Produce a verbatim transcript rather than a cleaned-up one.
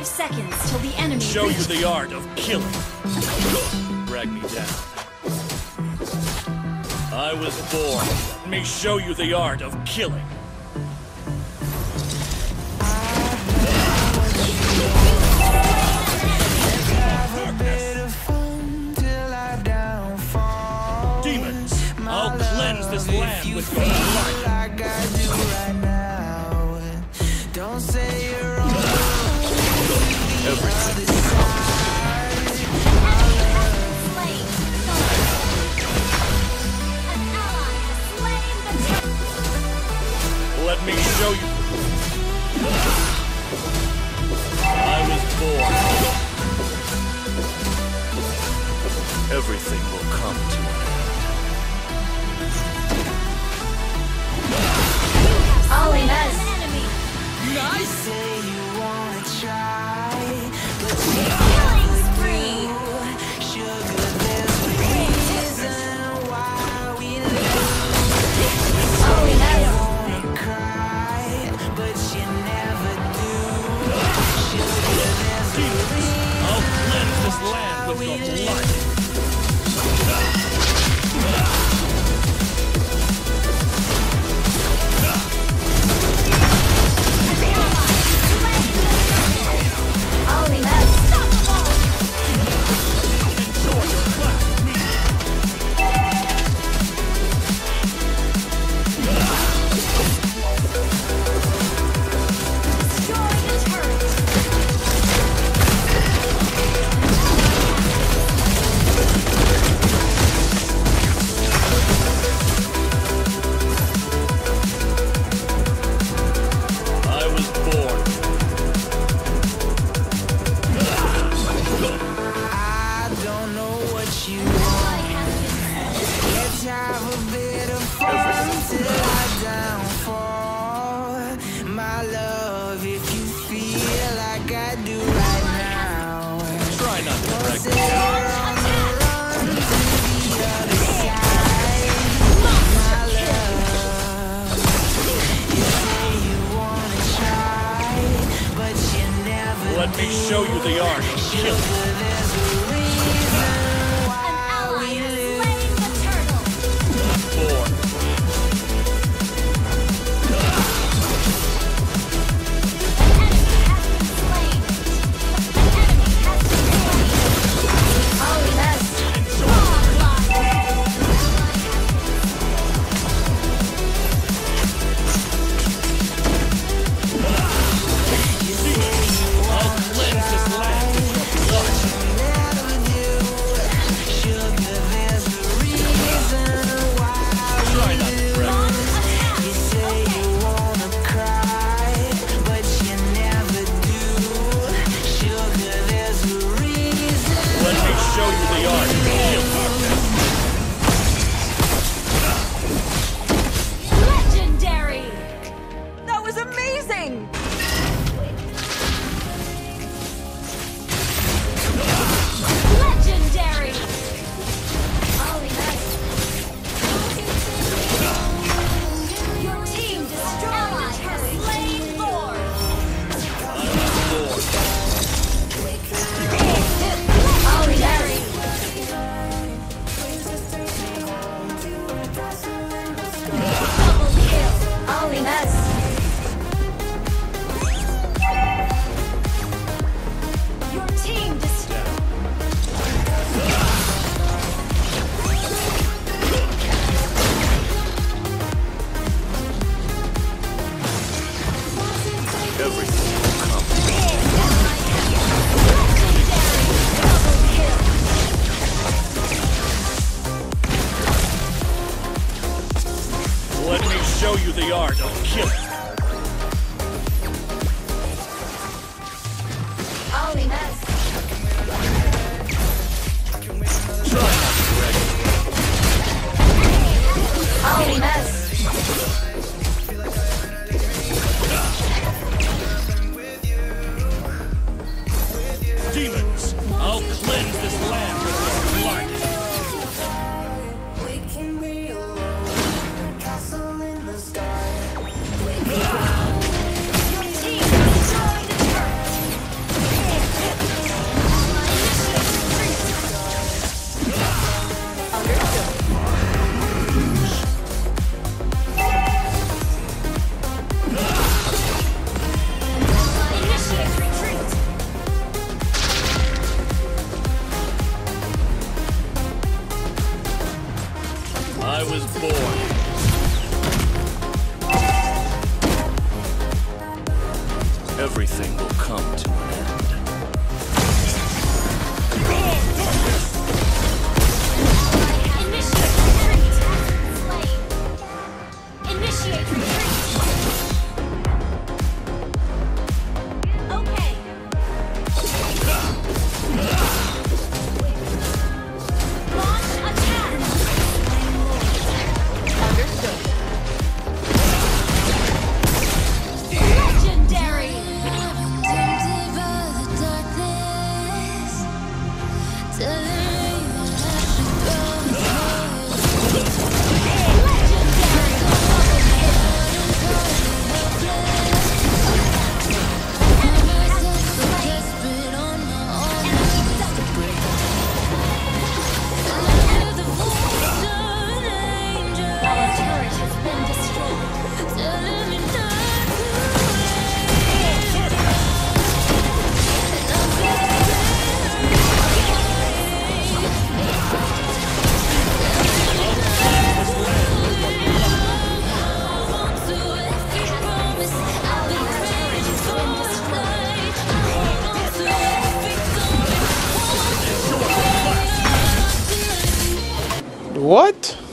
Five seconds till the enemy Show reaches. you the art of killing. Drag me down. I was born. Let me show you the art of killing. Demons, I'll cleanse this land with your light. Don't say you're wrong. Everything. Let me show you. I was born. Everything will come to an end. Ollie has Nice. Say you wanna try, but killing spree. sugar, there's a reason why we Ollie has cry, but you never do. Sugar, there's a reason. I'll cleanse this land with your blood. Ollie has Enjoy your class. destroy the turret. I was born. I don't know what you want. Let's have a bit of fun till I downfall. My love, if you feel like I do right now, Try not to don't drag say me you're down. on the run to the other side. My love, you say you wanna try, but you never Let me show you the art of killing. There's a reason why An ally we has live. slain the turtle. Born. Ollie has I'll cleanse this land with your blood. Never do. Sugar, there's a reason why Try not to drag me you say you wanna cry, but you never do. Sugar, there's a reason. Let me show you the art of killing. legendary. That was amazing! Legendary. Ollie has your team destroyed the turret. Slain Thor. I was born. Ollie has double kill. Ollie has your team destroyed. Everything will come. Let me show you the art of killing. Ollie has Try not to drag me. Ollie has Demons, I'll cleanse this land with your blood. We can be alone, castle in the sky. your team destroyed the turret. everything will come to an end. Initiate retreat. Slain. Initiate retreat. Okay. Launch attack. Understood. Legendary. Our turret has been destroyed. What?